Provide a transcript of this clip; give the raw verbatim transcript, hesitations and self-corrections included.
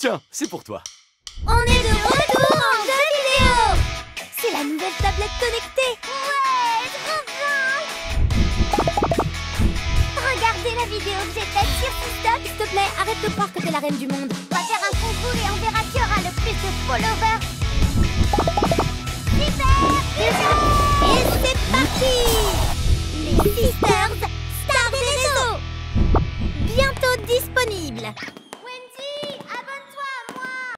Tiens, c'est pour toi. On est de retour en jeu vidéo. C'est la nouvelle tablette connectée. Ouais, trop bien. Regardez la vidéo que j'ai faite sur TikTok. S'il te plaît, arrête de croire que t'es la reine du monde. On va faire un concours et on verra qui aura le plus de followers.